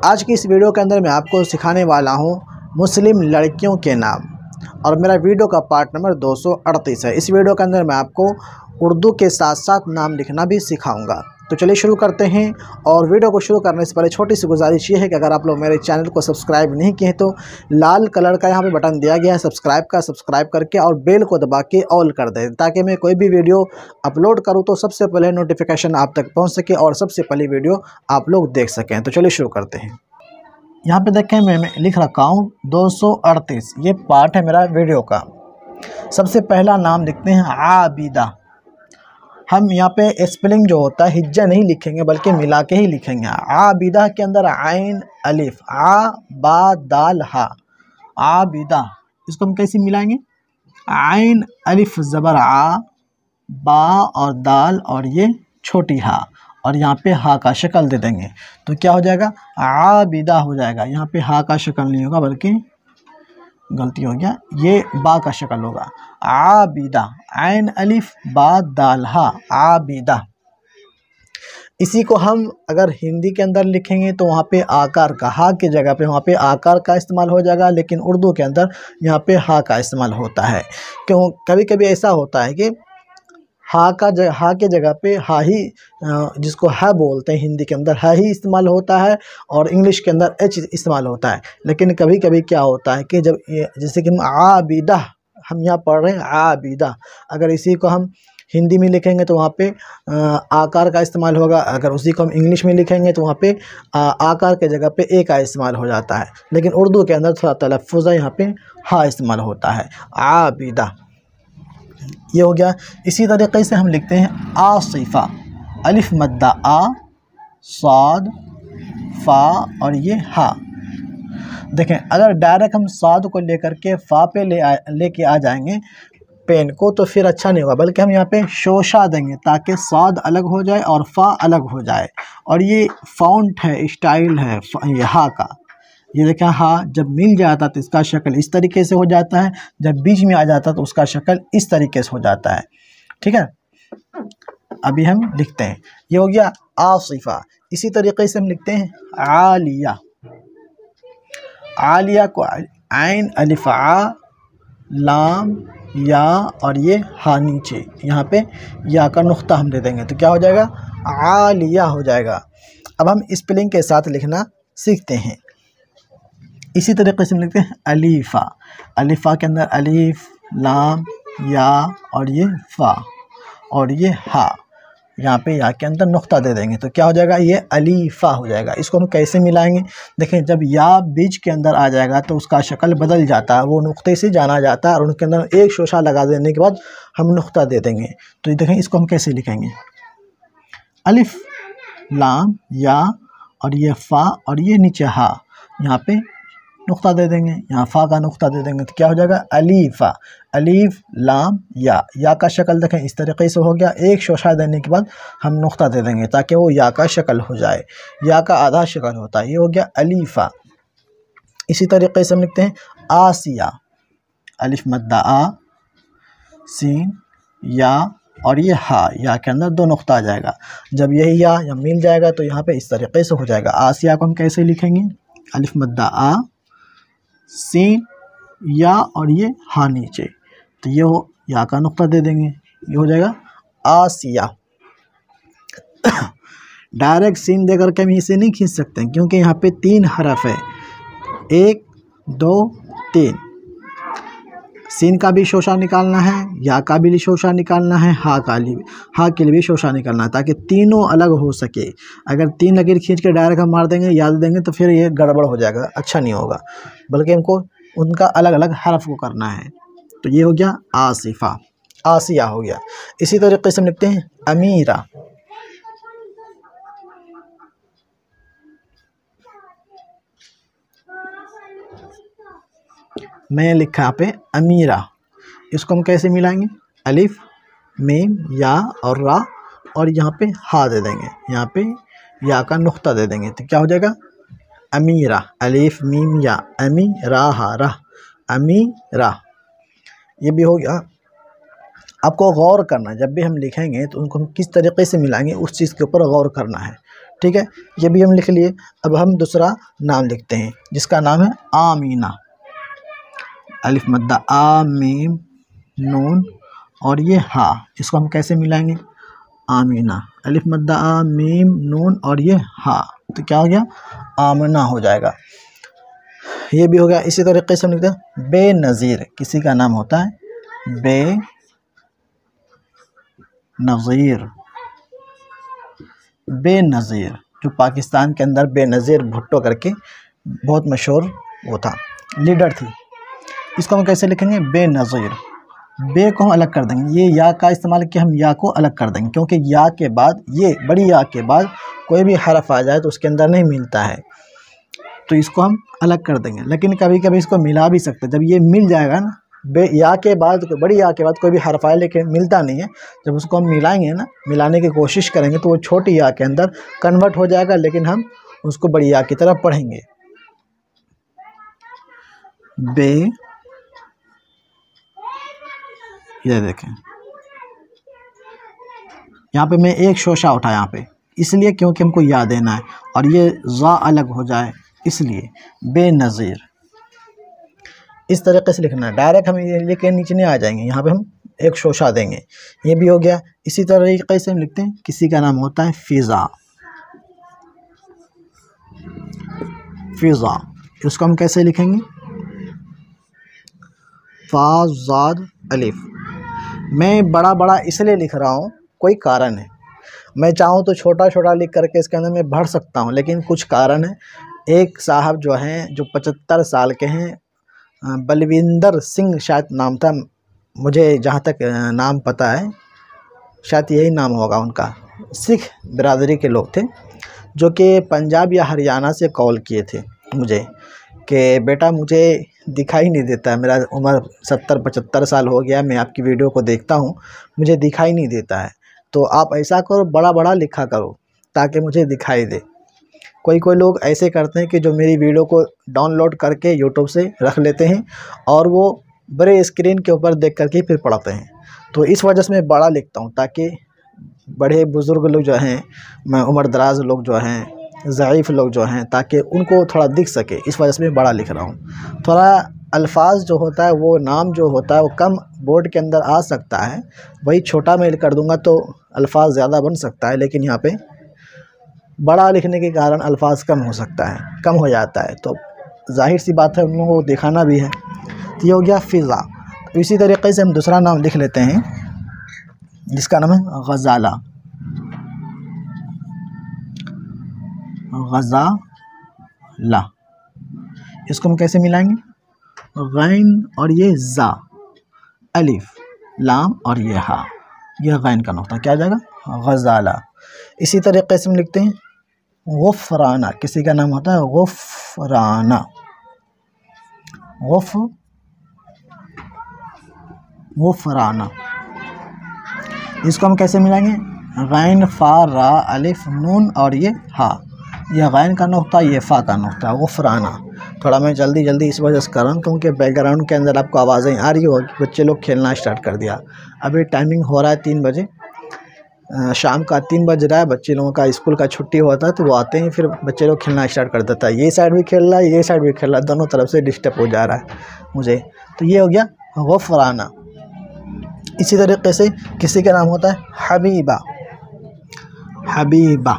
आज की इस वीडियो के अंदर मैं आपको सिखाने वाला हूँ मुस्लिम लड़कियों के नाम, और मेरा वीडियो का पार्ट नंबर 238 है। इस वीडियो के अंदर मैं आपको उर्दू के साथ साथ नाम लिखना भी सिखाऊंगा। तो चलिए शुरू करते हैं। और वीडियो को शुरू करने से पहले छोटी सी गुजारिश ये है कि अगर आप लोग मेरे चैनल को सब्सक्राइब नहीं किए तो लाल कलर का यहाँ पे बटन दिया गया है सब्सक्राइब का, सब्सक्राइब करके और बेल को दबा के ऑल कर दें, ताकि मैं कोई भी वीडियो अपलोड करूँ तो सबसे पहले नोटिफिकेशन आप तक पहुँच सके और सबसे पहली वीडियो आप लोग देख सकें। तो चलिए शुरू करते हैं। यहाँ पे देखें मैं लिख रखा हूँ 238, ये पार्ट है मेरा वीडियो का। सबसे पहला नाम लिखते हैं आबिदा। हम यहाँ पे स्पेलिंग जो होता है हिज्जा नहीं लिखेंगे बल्कि मिला के ही लिखेंगे। आबिदा के अंदर आइन अलिफ, आ बा दाल हा, आबिदा। इसको हम कैसे मिलाएंगे? आइन अलिफ ज़बर आ, बा और दाल और ये छोटी हा, और यहाँ पे हा का शक्ल दे देंगे तो क्या हो जाएगा? आबिदा हो जाएगा। यहाँ पे हा का शक्ल नहीं होगा बल्कि गलती हो गया, ये बा का शक्ल होगा। आबिदा, आइन अलिफ बा दाल हा, आबिदा। इसी को हम अगर हिंदी के अंदर लिखेंगे तो वहाँ पे आकार का, हा की जगह पे वहाँ पे आकार का इस्तेमाल हो जाएगा, लेकिन उर्दू के अंदर यहाँ पे हा का इस्तेमाल होता है। क्यों? कभी कभी ऐसा होता है कि हा के जगह पे हा ही, जिसको है बोलते हैं हिंदी के अंदर, हा ही इस्तेमाल होता है और इंग्लिश के अंदर एच इस्तेमाल होता है। लेकिन कभी कभी क्या होता है कि जब जैसे कि हम आबिदा, हम यहाँ पढ़ रहे हैं आबिदा, अगर इसी को हम हिंदी में लिखेंगे तो वहाँ पे आकार का इस्तेमाल होगा, अगर उसी को हम इंग्लिश में लिखेंगे तो वहाँ पे आकार के जगह पे ए का इस्तेमाल हो जाता है। लेकिन उर्दू के अंदर थोड़ा तलफ़्फ़ुज़ है, यहाँ पे हा इस्तेमाल होता है, आबिदा। ये हो गया। इसी तरीके से हम लिखते हैं आसिफ़ा, अलिफ मद्दा आ, साद, फ़ा और ये हा। देखें अगर डायरेक्ट हम साद को लेकर के फ़ा पे लेके आ जाएंगे पेन को तो फिर अच्छा नहीं होगा, बल्कि हम यहाँ पे शोशा देंगे ताकि साद अलग हो जाए और फ़ा अलग हो जाए। और ये फ़ॉन्ट है, स्टाइल है ये हा का। ये देखें हा जब मिल जाता तो इसका शक्ल इस तरीके से हो जाता है, जब बीच में आ जाता तो उसका शक्ल इस तरीके से हो जाता है। ठीक है, अभी हम लिखते हैं, ये हो गया आसिफ़ा। इसी तरीके से हम लिखते हैं आलिया। आलिया को आइन अलिफ आ, लाम या और ये हा नीचे, यहाँ पे या का नुक्ता हम दे देंगे तो क्या हो जाएगा? आलिया हो जाएगा। अब हम स्पेलिंग के साथ लिखना सीखते हैं। इसी तरीके से हम लिखते हैं अलीफ़ा। अलीफ़ा के अंदर अलीफ, लाम, या और ये फ़ा और ये हा, यहाँ पे या के अंदर नुक्ता दे देंगे तो क्या हो जाएगा? ये अलीफ़ा हो जाएगा। इसको हम कैसे मिलाएंगे? देखें जब या बीच के अंदर आ जाएगा तो उसका शक्ल बदल जाता है, वो नुक्ते से जाना जाता है और उनके अंदर एक शोशा लगा देने के बाद हम नुक्ता दे देंगे। तो ये देखें इसको हम कैसे लिखेंगे? अलिफ, लाम, या और ये फ़ा और ये नीचे हा, यहाँ पे नुक्ता दे देंगे, यहाँ फ़ा का नुक्ता दे देंगे तो क्या हो जाएगा? अलीफ़ा। अलीफ, लाम, या का शक्ल देखें इस तरीके से हो गया। एक शोशा देने के बाद हम नुक्ता दे देंगे ताकि वो या का शक्ल हो जाए, या का आधा शक्ल होता है। ये हो गया अलीफ़ा। इसी तरीके से हम लिखते हैं आसिया। अलिफ मद्दा आ, सीन, या और ये हा, या के अंदर दो नुक्ता आ जाएगा। जब यही या मिल जाएगा तो यहाँ पे इस तरीके से हो जाएगा। आसिया को हम कैसे लिखेंगे? अलिफ मद्दा आ, सीन, या और ये हा नीचे, तो ये हो या का नुक्ता दे देंगे, ये हो जाएगा आसिया। डायरेक्ट सीन देकर के हम इसे नहीं खींच सकते क्योंकि यहाँ पे 3 हरफ है, 1 2 3। सीन का भी शोशा निकालना है, या का भी शोशा निकालना है, हा के लिए भी शोशा निकालना है, ताकि तीनों अलग हो सके। अगर 3 लकीर खींच के डायरेक्ट हम मार देंगे, याद देंगे तो फिर ये गड़बड़ हो जाएगा, अच्छा नहीं होगा, बल्कि हमको उनका अलग अलग हरफ को करना है। तो ये हो गया आसिफ़ा, आसिया हो गया। इसी तरीके से हम लिखते हैं अमीरा। मैं लिखा यहाँ पे अमीरा। इसको हम कैसे मिलाएंगे? अलिफ, मीम, या और रा, और यहाँ पे हा दे देंगे, यहाँ पे या का नुक्ता दे देंगे तो क्या हो जाएगा? अमीरा। अलिफ, मीम, या, अमी, रा, हा, रा, अमीरा। ये भी हो गया। आपको गौर करना है, जब भी हम लिखेंगे तो उनको हम किस तरीके से मिलाएंगे उस चीज़ के ऊपर गौर करना है। ठीक है, ये भी हम लिख लिए। अब हम दूसरा नाम लिखते हैं जिसका नाम है आमीना। अलिफ मद्दा आ मीम नून और ये हा, इसको हम कैसे मिलाएंगे? आमीना, अलिफ मद्दा आ मीम नून और ये हा, तो क्या हो गया? आमना हो जाएगा। ये भी हो गया। इसी तरीके से हम लिखते हैं बेनज़ीर, किसी का नाम होता है बेनज़ीर। बेनज़ीर जो पाकिस्तान के अंदर बेनज़ीर भुट्टो करके बहुत मशहूर वो था, लीडर थी। इसको हम कैसे लिखेंगे? बेनज़ीर। बे को हम अलग कर देंगे, ये या का इस्तेमाल किया, हम या को अलग कर देंगे क्योंकि या के बाद, ये बड़ी या के बाद कोई भी हरफ आ जाए तो उसके अंदर नहीं मिलता है, तो इसको हम अलग कर देंगे। लेकिन कभी कभी इसको मिला भी सकते हैं। जब ये मिल जाएगा ना, बे या के बाद, बड़ी या के बाद कोई भी हरफ आए लेकिन मिलता नहीं है, जब उसको हम मिलाएंगे ना, मिलाने की कोशिश करेंगे तो वो छोटी या के अंदर कन्वर्ट हो जाएगा, लेकिन हम उसको बड़ी या की तरफ पढ़ेंगे। बे, ये देखें यहाँ पे मैं एक शोशा उठा यहाँ पे, इसलिए क्योंकि हमको या देना है और ये ज़ा अलग हो जाए, इसलिए बेनज़ीर। इस तरीके से लिखना है। डायरेक्ट हम ये लेके नीचे नहीं आ जाएंगे, यहाँ पे हम एक शोशा देंगे। ये भी हो गया। इसी तरीके से हम लिखते हैं किसी का नाम होता है फ़िज़ा। फ़िज़ा, उसको हम कैसे लिखेंगे? फ़ा ज़ाद अलिफ। मैं बड़ा बड़ा इसलिए लिख रहा हूँ, कोई कारण है। मैं चाहूँ तो छोटा छोटा लिख करके इसके अंदर मैं भर सकता हूँ, लेकिन कुछ कारण है। एक साहब जो हैं, जो 75 साल के हैं, बलविंदर सिंह शायद नाम था, मुझे जहाँ तक नाम पता है शायद यही नाम होगा उनका। सिख बिरादरी के लोग थे जो कि पंजाब या हरियाणा से कॉल किए थे मुझे कि बेटा मुझे दिखाई नहीं देता, मेरा उम्र 70-75 साल हो गया, मैं आपकी वीडियो को देखता हूँ, मुझे दिखाई नहीं देता है, तो आप ऐसा करो बड़ा बड़ा लिखा करो ताकि मुझे दिखाई दे। कोई कोई लोग ऐसे करते हैं कि जो मेरी वीडियो को डाउनलोड करके यूट्यूब से रख लेते हैं और वो बड़े स्क्रीन के ऊपर देख करके फिर पढ़ते हैं, तो इस वजह से मैं बड़ा लिखता हूँ ताकि बड़े बुज़ुर्ग लोग जो हैं, उम्र दराज लोग जो हैं, ज़ईफ़ लोग जो हैं, ताकि उनको थोड़ा दिख सके, इस वजह से मैं बड़ा लिख रहा हूँ। थोड़ा अल्फाज जो होता है, वो नाम जो होता है वो कम बोर्ड के अंदर आ सकता है, वही छोटा मैं कर दूंगा तो अल्फाज ज़्यादा बन सकता है, लेकिन यहाँ पे बड़ा लिखने के कारण अल्फाज कम हो सकता है, कम हो जाता है, तो जाहिर सी बात है उन लोगों को दिखाना भी है। तो ये हो गया फ़िज़ा। तो इसी तरीके से हम दूसरा नाम लिख लेते हैं जिसका नाम है गज़ाला। गज़ाला, इसको हम कैसे मिलाएंगे? गैन और ये ज़ा, अलिफ लाम और ये हा, यह गैन का नुक्ता क्या आ जाएगा? गज़ाला। इसी तरीके से हम लिखते हैं गुफ़राना, किसी का नाम होता है गुफ़राना। गुफ़राना, इसको हम कैसे मिलाएंगे? गैन फ़ा रा अलिफ नून और ये हा, यह गैन का नुक्ता, ये फ़ा का नुक्ता, गुफ़राना। थोड़ा मैं जल्दी इस वजह से कर रहा हूँ क्योंकि बैकग्राउंड के अंदर आपको आवाज़ें आ रही होगी, बच्चे लोग खेलना स्टार्ट कर दिया। अभी टाइमिंग हो रहा है 3 बजे, शाम का 3 बज रहा है, बच्चे लोगों का स्कूल का छुट्टी होता है तो वो आते हैं, फिर बच्चे लोग खेलना स्टार्ट कर देता है। ये साइड भी खेल रहा है, ये साइड भी खेल रहा है, दोनों तरफ से डिस्टर्ब हो जा रहा है मुझे। तो ये हो गया गुफ़राना। इसी तरीके से किसी का नाम होता है हबीबा। हबीबा,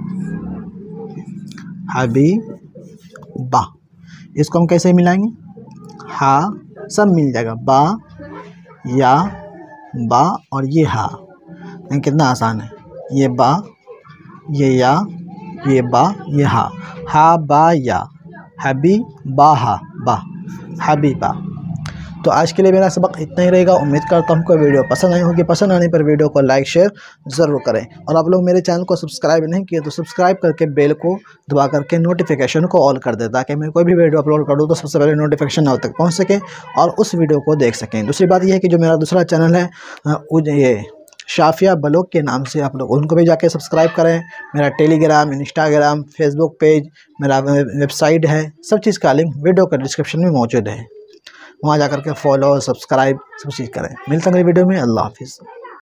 हबीबा, इसको हम कैसे मिलाएंगे? हा सब मिल जाएगा, बा या बा और ये हा, कितना आसान है। ये बा, ये या, ये बा, ये हा बा या, हबी बा हा बा, हबीबा। तो आज के लिए मेरा सबक इतना ही रहेगा। उम्मीद करता हूँ आपको वीडियो पसंद आई होगी। पसंद आने पर वीडियो को लाइक शेयर ज़रूर करें, और आप लोग मेरे चैनल को सब्सक्राइब नहीं किए तो सब्सक्राइब करके बेल को दबा करके नोटिफिकेशन को ऑल कर दें, ताकि मैं कोई भी वीडियो अपलोड कर दूँ तो सबसे पहले नोटिफिकेशन आप तक पहुँच सके और उस वीडियो को देख सकें। दूसरी बात यह है कि जो मेरा दूसरा चैनल है ये शाफिया ब्लॉग के नाम से, आप लोग उनको भी जाके सब्सक्राइब करें। मेरा टेलीग्राम, इंस्टाग्राम, फेसबुक पेज, मेरा वेबसाइट है, सब चीज़ का लिंक वीडियो का डिस्क्रिप्शन में मौजूद है, वहाँ जाकर के फॉलो, सब्सक्राइब सब चीज़ करें। मिलते हैं अगली वीडियो में। अल्लाह हाफिज़।